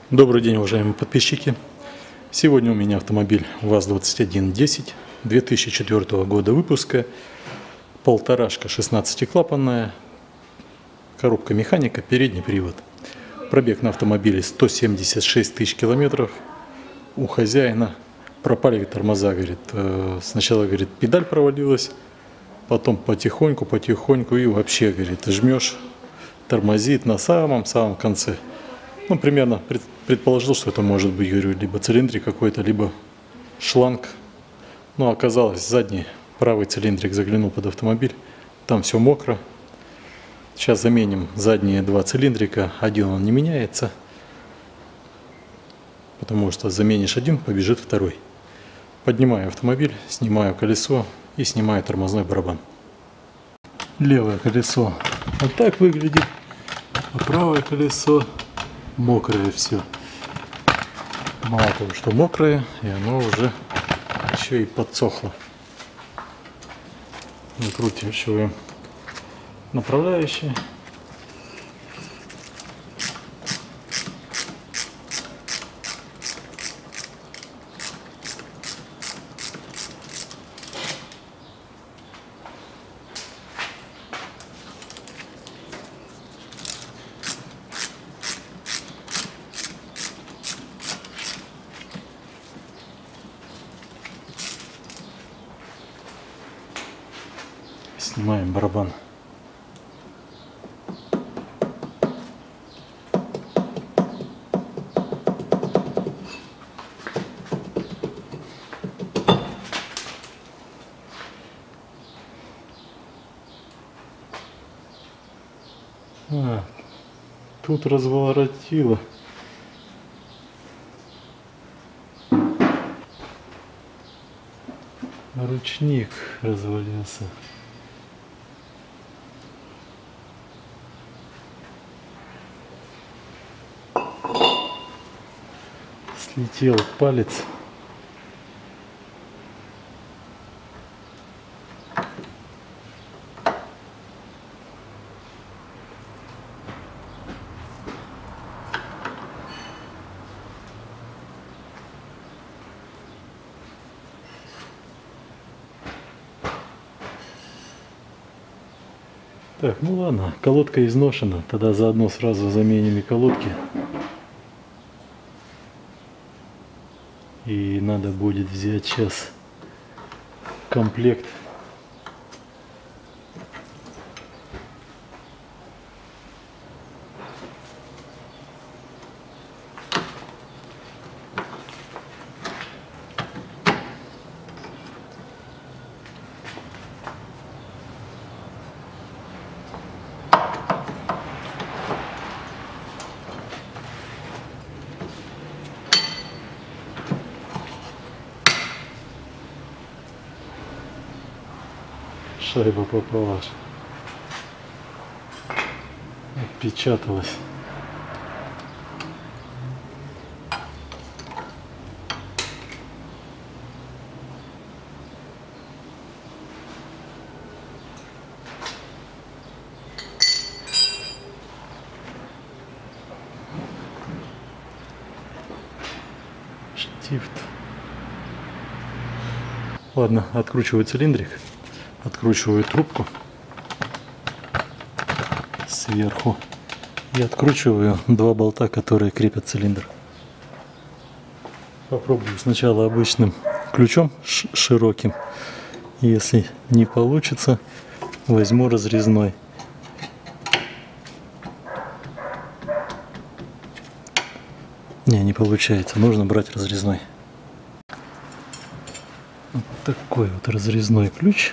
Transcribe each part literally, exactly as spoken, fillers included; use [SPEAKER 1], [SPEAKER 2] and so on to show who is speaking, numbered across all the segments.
[SPEAKER 1] Добрый день, уважаемые подписчики! Сегодня у меня автомобиль ВАЗ двадцать один десять две тысячи четвёртого года выпуска, полторашка шестнадцатиклапанная, коробка механика, передний привод. Пробег на автомобиле сто семьдесят шесть тысяч километров. У хозяина пропали тормоза, говорит. Сначала, говорит, педаль провалилась, потом потихоньку, потихоньку и вообще, говорит, жмешь, тормозит на самом-самом конце. Ну, примерно предположил, что это может быть, говорю, либо цилиндрик какой-то, либо шланг. Но оказалось, задний правый цилиндрик заглянул под автомобиль, там все мокро. Сейчас заменим задние два цилиндрика, один он не меняется, потому что заменишь один, побежит второй. Поднимаю автомобиль, снимаю колесо и снимаю тормозной барабан. Левое колесо вот так выглядит, а правое колесо мокрое все. Мало того, что мокрое, и оно уже еще и подсохло. Накручиваем направляющие. Снимаем барабан. А, тут разворотило. Ручник развалился. Слетел палец. Так, ну ладно, колодка изношена, тогда заодно сразу заменим и колодки. И надо будет взять сейчас комплект. Шайба попала, отпечаталась. Штифт. Ладно, откручиваю цилиндрик. Откручиваю трубку сверху и откручиваю два болта, которые крепят цилиндр. Попробую сначала обычным ключом широким. Если не получится, возьму разрезной. Не, не получается. Нужно брать разрезной. Вот такой вот разрезной ключ.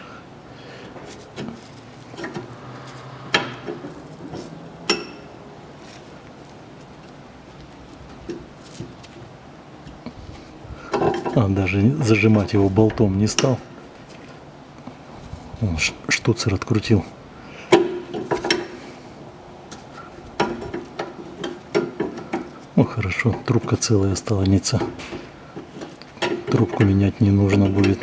[SPEAKER 1] А, даже зажимать его болтом не стал. Он штуцер открутил. Ну хорошо, трубка целая останется. Трубку менять не нужно будет.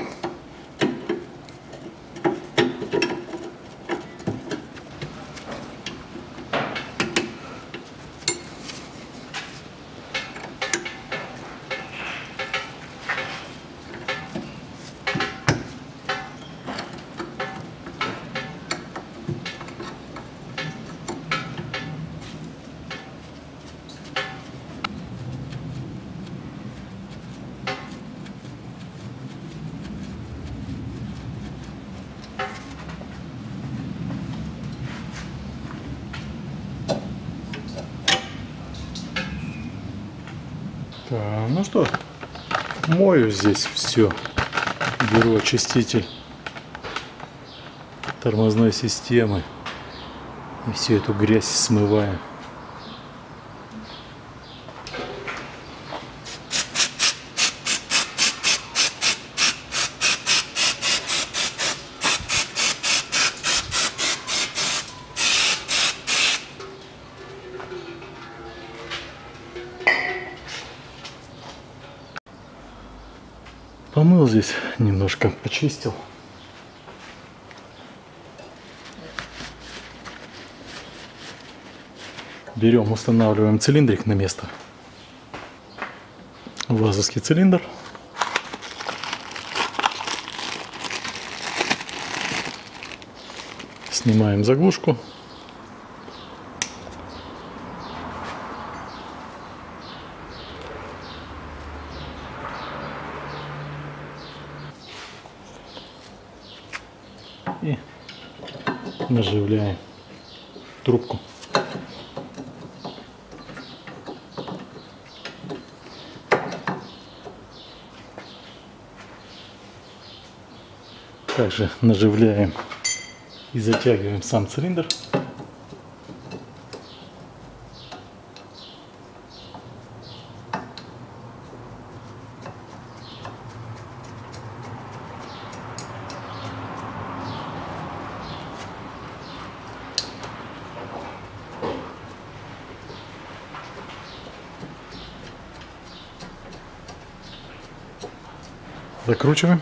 [SPEAKER 1] Так, ну что, мою здесь все. Беру очиститель тормозной системы и всю эту грязь смываю. Помыл здесь, немножко почистил. Берем, устанавливаем цилиндрик на место. Вазовский цилиндр. Снимаем заглушку. И наживляем трубку. Также наживляем и затягиваем сам цилиндр. Закручиваем.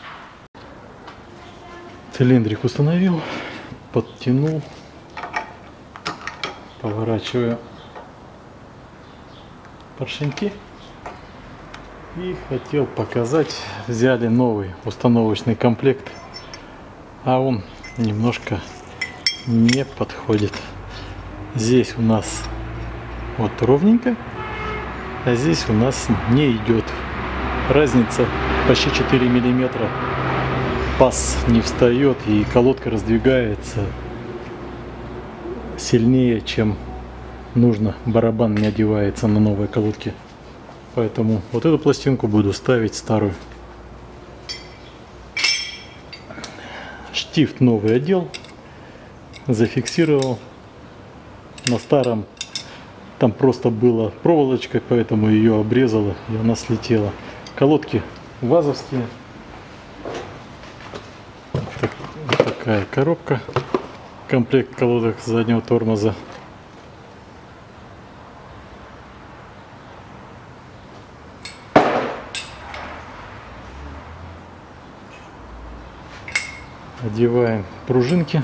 [SPEAKER 1] Цилиндрик установил, подтянул, поворачиваю поршеньки и хотел показать, взяли новый установочный комплект, а он немножко не подходит. Здесь у нас вот ровненько, а здесь у нас не идет. Разница почти четыре миллиметра. Паз не встает и колодка раздвигается сильнее, чем нужно. Барабан не одевается на новые колодки. Поэтому вот эту пластинку буду ставить старую. Штифт новый одел, зафиксировал. На старом там просто была проволочка, поэтому ее обрезала и она слетела. Колодки вазовские. Вот такая коробка. Комплект колодок заднего тормоза. Одеваем пружинки.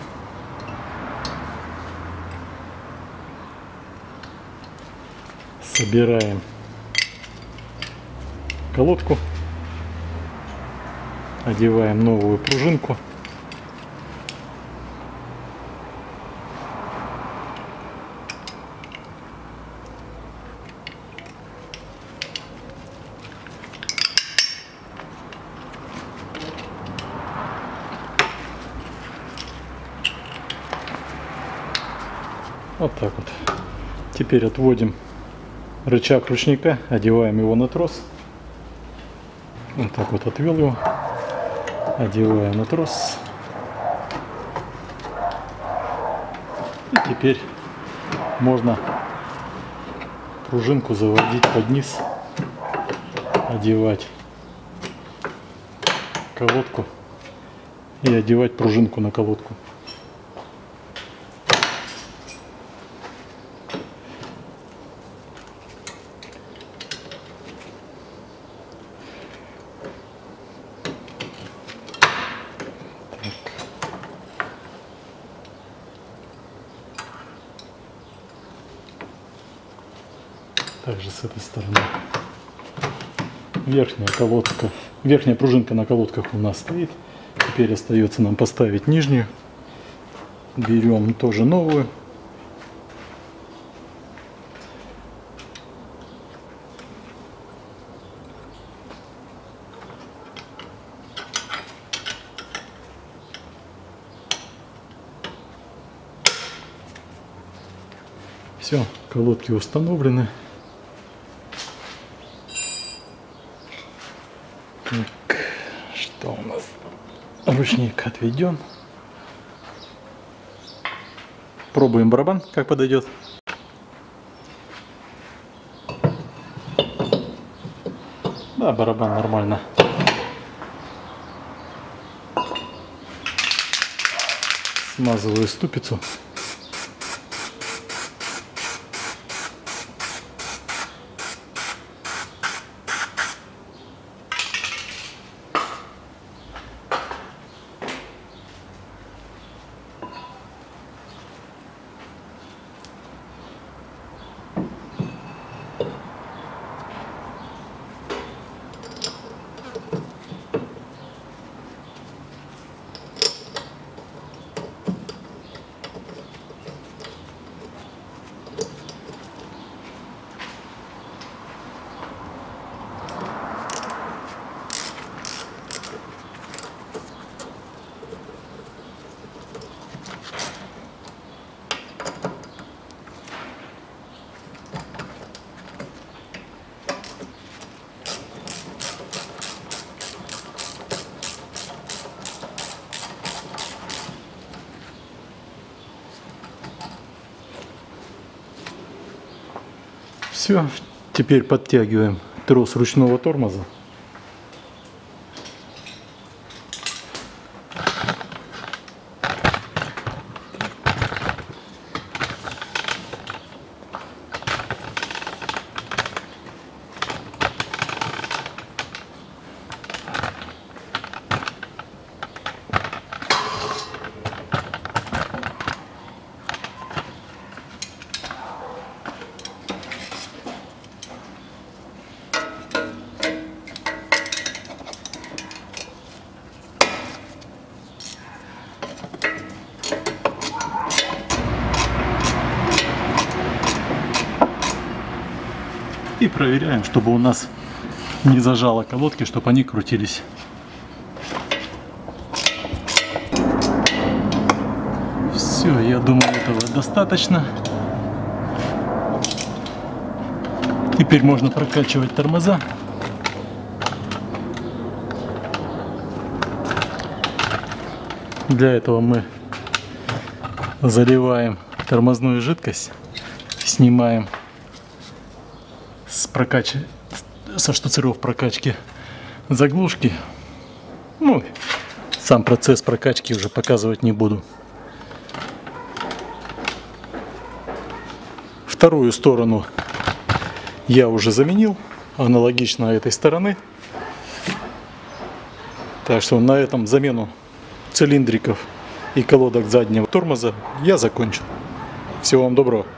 [SPEAKER 1] Собираем колодку. Одеваем новую пружинку. Вот так вот. Теперь отводим рычаг ручника, одеваем его на трос. Вот так вот отвел его. Одеваем на трос. И теперь можно пружинку заводить под низ, одевать колодку и одевать пружинку на колодку. Также с этой стороны верхняя колодка, верхняя пружинка на колодках у нас стоит. Теперь остается нам поставить нижнюю. Берем тоже новую. Все, колодки установлены. Ручник отведен. Пробуем барабан, как подойдет. Да, барабан нормально. Смазываю ступицу. Все, теперь подтягиваем трос ручного тормоза. И проверяем, чтобы у нас не зажало колодки, чтобы они крутились. Все, я думаю, этого достаточно. Теперь можно прокачивать тормоза. Для этого мы заливаем тормозную жидкость, снимаем с прокач... со штуцеров прокачки заглушки. Ну, сам процесс прокачки уже показывать не буду. Вторую сторону я уже заменил, аналогично этой стороны. Так что на этом замену цилиндриков и колодок заднего тормоза я закончил. Всего вам доброго.